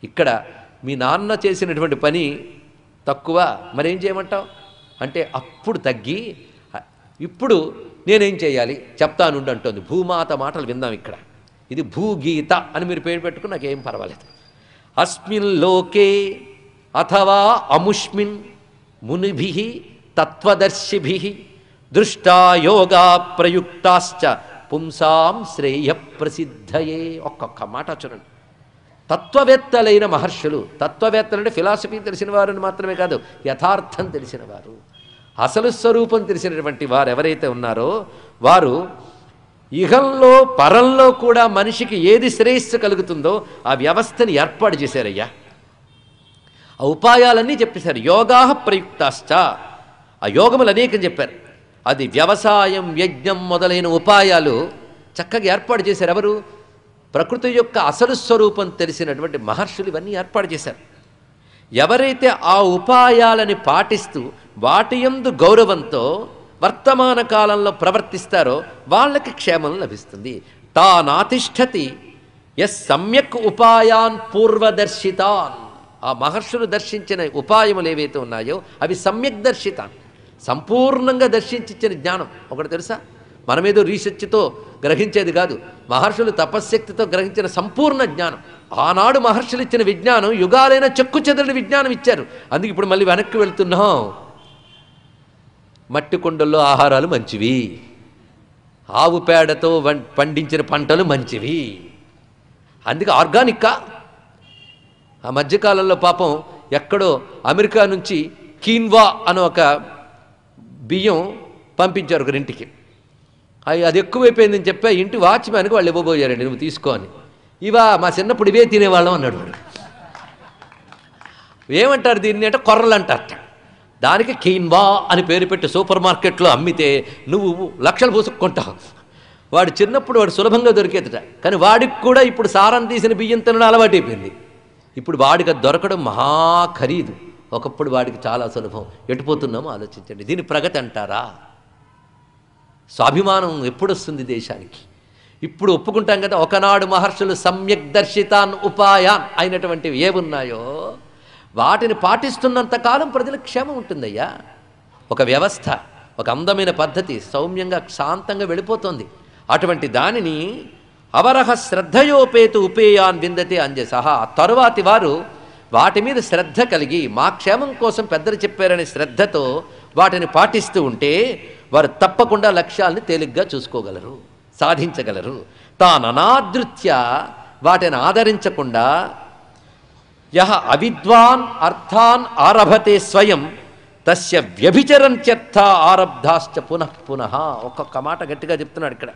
ఇక్కడ మీ నాన్న చేసినటువంటి పని తక్కువ, మరేం చేయమంటావు అంటే అప్పుడు తగ్గి ఇప్పుడు నేనేం చేయాలి చెప్తానుండి అంటోంది. భూమాత మాటలు విందాం ఇక్కడ. ఇది భూగీత అని మీరు పేరు పెట్టుకుని నాకేం పర్వాలేదు. అస్మిన్ లోకే అథవా అముష్మిన్ మునిభిః తత్వదర్శిభిః దృష్టా యోగా ప్రయుక్తాశ్చ పుంసాం శ్రేయ ప్రసిద్ధయే. ఒక్కొక్క మాట చూడండి. తత్వవేత్తలైన మహర్షులు, తత్వవేత్తలంటే ఫిలాసఫీ తెలిసిన వారిని మాత్రమే కాదు, యథార్థం తెలిసిన వారు, అసలు స్వరూపం తెలిసినటువంటి వారు ఎవరైతే ఉన్నారో వారు ఇహంలో పరంలో కూడా మనిషికి ఏది శ్రేయస్సు కలుగుతుందో ఆ వ్యవస్థని ఏర్పాటు చేశారయ్యా. ఆ ఉపాయాలన్నీ చెప్పేశారు. యోగా ప్రయుక్తాశ్చ, ఆ యోగములు అనేకం చెప్పారు. అది వ్యవసాయం, యజ్ఞం మొదలైన ఉపాయాలు చక్కగా ఏర్పాటు చేశారు. ఎవరు? ప్రకృతి యొక్క అసలు స్వరూపం తెలిసినటువంటి మహర్షులు ఇవన్నీ ఏర్పాటు చేశారు. ఎవరైతే ఆ ఉపాయాలని పాటిస్తూ వాటి యందు గౌరవంతో వర్తమాన కాలంలో ప్రవర్తిస్తారో వాళ్ళకి క్షేమం లభిస్తుంది. తానాతిష్ఠతి యస్ సమ్యక్ ఉపాయాన్ పూర్వదర్శితాన్. ఆ మహర్షులు దర్శించిన ఉపాయములు ఏవైతే ఉన్నాయో అవి సమ్యక్ దర్శితాన్, సంపూర్ణంగా దర్శించిన జ్ఞానం. ఒకటి తెలుసా, మనమేదో రీసెర్చ్తో గ్రహించేది కాదు, మహర్షులు తపశ్శక్తితో గ్రహించిన సంపూర్ణ జ్ఞానం. ఆనాడు మహర్షులు ఇచ్చిన విజ్ఞానం యుగాలైన చెక్కు చెదరని విజ్ఞానం ఇచ్చారు. అందుకే ఇప్పుడు మళ్ళీ వెనక్కి వెళ్తున్నాం. మట్టి కుండల్లో ఆహారాలు మంచివి, ఆవు పేడతో పండించిన పంటలు మంచివి. అందుకే ఆర్గానిక్కా. ఆ మధ్యకాలంలో పాపం ఎక్కడో అమెరికా నుంచి కీన్వా అని ఒక బియ్యం పంపించారు ఒకరింటికి. అది ఎక్కువైపోయిందని చెప్పా ఇంటి వాచ్మ్యాన్కి వాళ్ళు ఇవ్వబోయారండి, నువ్వు తీసుకో అని. ఇవా మా చిన్నప్పుడు ఇవే తినేవాళ్ళం అన్నాడు వాడు. ఏమంటారు దీన్ని అంటే కొర్రలు అంటారట. దానికి కీన్వా అని పేరు పెట్టి సూపర్ మార్కెట్లో అమ్మితే నువ్వు లక్షలు పూసుకుంటావు. వాడు చిన్నప్పుడు వాడు సులభంగా దొరికేదట, కానీ వాడికి కూడా ఇప్పుడు సారం తీసిన బియ్యం తినడం అలవాటైపోయింది. ఇప్పుడు వాడికి అది దొరకడం మహా ఖరీదు. ఒకప్పుడు వాడికి చాలా సులభం. ఎటుపోతున్నామో ఆలోచించండి. దీని ప్రగతి అంటారా? స్వాభిమానం ఎప్పుడు వస్తుంది దేశానికి? ఇప్పుడు ఒప్పుకుంటాం కదా, ఒకనాడు మహర్షులు సమ్యక్ దర్శితాన్ ఉపాయాన్ అయినటువంటివి ఏమున్నాయో వాటిని పాటిస్తున్నంతకాలం ప్రజలకు క్షేమం ఉంటుందయ్యా. ఒక వ్యవస్థ, ఒక అందమైన పద్ధతి సౌమ్యంగా శాంతంగా వెళ్ళిపోతుంది. అటువంటి దానిని అవరహ శ్రద్ధయోపేతు ఉపేయాన్ విందతే అంజసహ. తరువాతి వారు వాటి మీద శ్రద్ధ కలిగి మా క్షేమం కోసం పెద్దలు చెప్పారనే శ్రద్ధతో వాటిని పాటిస్తూ ఉంటే వారు తప్పకుండా లక్ష్యాలను తేలిగ్గా చూసుకోగలరు, సాధించగలరు. తాననాదృత్య వాటిని ఆదరించకుండా యహ అవిద్వాన్ అర్థాన్ ఆరభతే స్వయం తస్య వ్యభిచరంత్యర్థ ఆరబ్ధాశ్చ పునః పునః. ఒక్కొక్క మాట గట్టిగా చెప్తున్నాడు ఇక్కడ.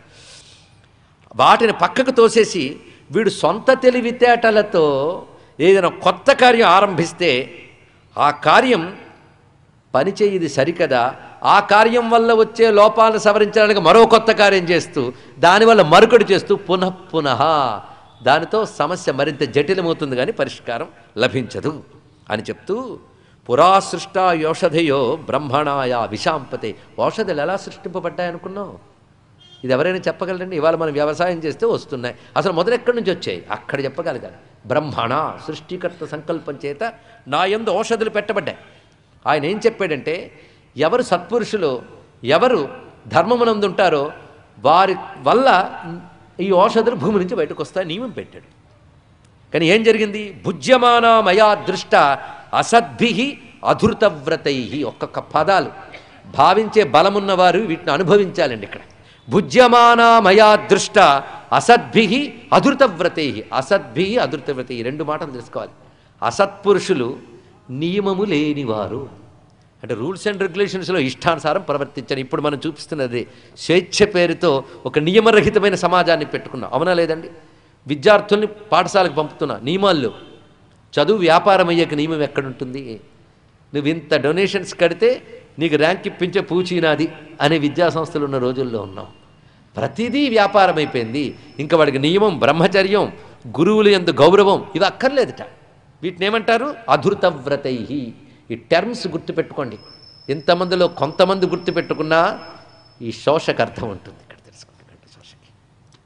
వాటిని పక్కకు తోసేసి వీడు సొంత తెలివితేటలతో ఏదైనా కొత్త కార్యం ఆరంభిస్తే ఆ కార్యం పనిచేయది సరికదా, ఆ కార్యం వల్ల వచ్చే లోపాలను సవరించడానికి మరో కొత్త కార్యం చేస్తూ దానివల్ల మరొకటి చేస్తూ పునః పునః దానితో సమస్య మరింత జటిలమవుతుంది, కానీ పరిష్కారం లభించదు అని చెప్తూ పురాసృష్ట ఔషధయో బ్రహ్మణాయ విశాంపతే. ఔషధాలు ఎలా సృష్టింపబడ్డాయనుకున్నావు? ఇది ఎవరైనా చెప్పగలరండి? ఇవాళ మనం వ్యవసాయం చేస్తే వస్తున్నాయి. అసలు మొదలు ఎక్కడి నుంచి వచ్చాయి? అక్కడ చెప్పగలగాలి. బ్రహ్మణ సృష్టికర్త సంకల్పం చేత నా యందు ఔషధులు పెట్టబడ్డాయి. ఆయన ఏం చెప్పాడంటే ఎవరు సత్పురుషులు, ఎవరు ధర్మమునందు ఉంటారో వారి వల్ల ఈ ఔషధులు భూమి నుంచి బయటకు వస్తాయి నియమం పెట్టాడు. కానీ ఏం జరిగింది? భుజ్యమానా మయా దృష్ట అసద్భి అధృతవ్రతై. ఒక్కొక్క పదాలు భావించే బలమున్నవారు వీటిని అనుభవించాలండి. ఇక్కడ భుజ్యమానా మయా దృష్ట అసద్భి అధృతవ్రతై. అసద్భి అధృతవ్రతై రెండు మాటలు తెలుసుకోవాలి. అసత్పురుషులు నియమము లేనివారు, అంటే రూల్స్ అండ్ రెగ్యులేషన్స్లో ఇష్టానుసారం ప్రవర్తించని. ఇప్పుడు మనం చూపిస్తున్నది స్వేచ్ఛ పేరుతో ఒక నియమరహితమైన సమాజాన్ని పెట్టుకున్నాం, అవునా లేదండి? విద్యార్థుల్ని పాఠశాలకు పంపుతున్నా నియమాల్లో. చదువు వ్యాపారం అయ్యాక నియమం ఎక్కడుంటుంది? నువ్వు ఇంత డొనేషన్స్ కడితే నీకు ర్యాంక్ ఇప్పించే పూచీనాది అనే విద్యాసంస్థలు ఉన్న రోజుల్లో ఉన్నాం. ప్రతిదీ వ్యాపారం అయిపోయింది. ఇంకా వాడికి నియమం, బ్రహ్మచర్యం, గురువులు యందు గౌరవం ఇవి అక్కర్లేదుట. వీటిని ఏమంటారు? అధృతవ్రతై. ఈ టర్మ్స్ గుర్తుపెట్టుకోండి. ఇంతమందిలో కొంతమంది గుర్తుపెట్టుకున్నా ఈ శోషకు అర్థం ఉంటుంది. ఇక్కడ తెలుసుకుంటున్నట్టు శోషకి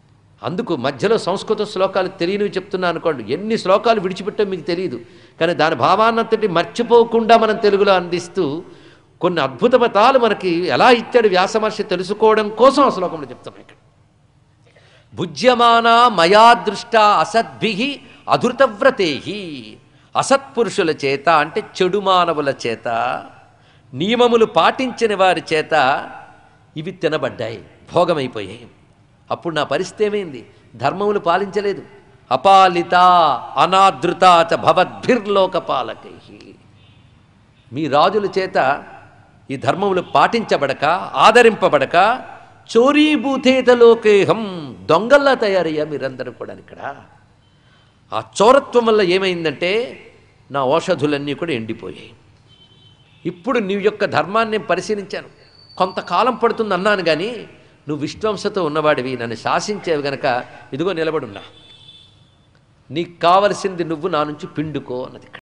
అందుకు మధ్యలో సంస్కృత శ్లోకాలు తెలియనివి చెప్తున్నా అనుకోండి, ఎన్ని శ్లోకాలు విడిచిపెట్టో మీకు తెలియదు, కానీ దాని భావాన్నంతటి మర్చిపోకుండా మనం తెలుగులో అందిస్తూ కొన్ని అద్భుత పదాలు మనకి ఎలా ఇచ్చాడు వ్యాసమహర్షి తెలుసుకోవడం కోసం ఆ శ్లోకంలో చెప్తున్నాం. ఇక్కడ భుజ్యమానా మయా దృష్ట అసద్భి అధృతవ్రతేహి, అసత్పురుషుల చేత అంటే చెడు మానవుల చేత, నియమములు పాటించిన వారి చేత ఇవి తినబడ్డాయి, భోగమైపోయాయి. అప్పుడు నా పరిస్థితి ఏమైంది? ధర్మములు పాలించలేదు. అపాలిత అనాదృత చ భవద్భిర్లోకపాలకై, మీ రాజుల చేత ఈ ధర్మములు పాటించబడక ఆదరింపబడక చోరీభూతేత లోకేహం, దొంగల్లా తయారయ్యా మీరందరూ కూడా. ఇక్కడ ఆ చోరత్వం వల్ల ఏమైందంటే నా ఔషధులన్నీ కూడా ఎండిపోయాయి. ఇప్పుడు నీ యొక్క ధర్మాన్ని పరిశీలించాను, కొంతకాలం పడుతుంది అన్నాను, కానీ నువ్వు విశ్వంసతో ఉన్నవాడివి, నన్ను శాసించేవి గనక ఇదిగో నిలబడున్నా, నీకు కావలసింది నువ్వు నా నుంచి పిండుకో అన్నది.